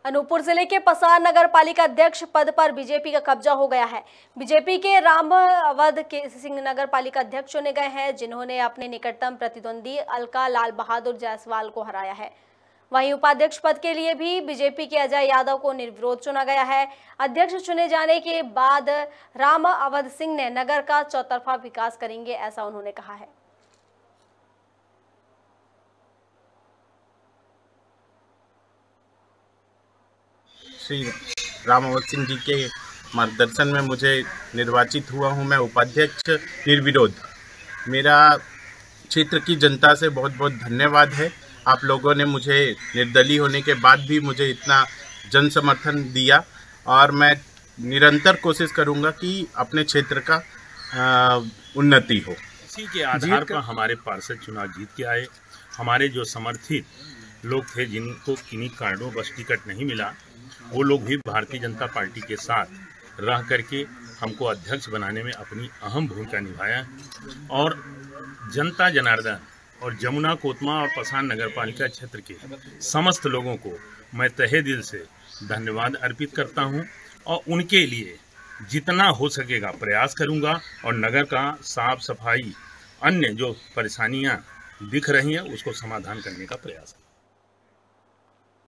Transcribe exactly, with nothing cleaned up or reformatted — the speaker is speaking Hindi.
अनूपपुर जिले के पसान नगर पालिका अध्यक्ष पद पर बीजेपी का कब्जा हो गया है। बीजेपी के राम अवध के सिंह नगर पालिका अध्यक्ष चुने गए हैं, जिन्होंने अपने निकटतम प्रतिद्वंदी अलका लाल बहादुर जायसवाल को हराया है। वहीं उपाध्यक्ष पद के लिए भी बीजेपी के अजय यादव को निर्विरोध चुना गया है। अध्यक्ष चुने जाने के बाद राम अवध सिंह ने नगर का चौतरफा विकास करेंगे, ऐसा उन्होंने कहा है। श्री राम अवध सिंह जी के मार्गदर्शन में मुझे निर्वाचित हुआ हूं। मैं उपाध्यक्ष निर्विरोध। मेरा क्षेत्र की जनता से बहुत बहुत धन्यवाद है। आप लोगों ने मुझे निर्दलीय होने के बाद भी मुझे इतना जन समर्थन दिया और मैं निरंतर कोशिश करूंगा कि अपने क्षेत्र का उन्नति हो। इसी के आधार पर हमारे पार्षद चुनाव जीत के आए। हमारे जो समर्थित लोग थे, जिनको किन्हीं कारणों बस टिकट नहीं मिला, वो लोग भी भारतीय जनता पार्टी के साथ रह करके हमको अध्यक्ष बनाने में अपनी अहम भूमिका निभाया और जनता जनार्दन और जमुना कोतमा और पसान नगर पालिका क्षेत्र के समस्त लोगों को मैं तहे दिल से धन्यवाद अर्पित करता हूं और उनके लिए जितना हो सकेगा प्रयास करूंगा और नगर का साफ सफाई, अन्य जो परेशानियां दिख रही हैं, उसको समाधान करने का प्रयास करूंगा।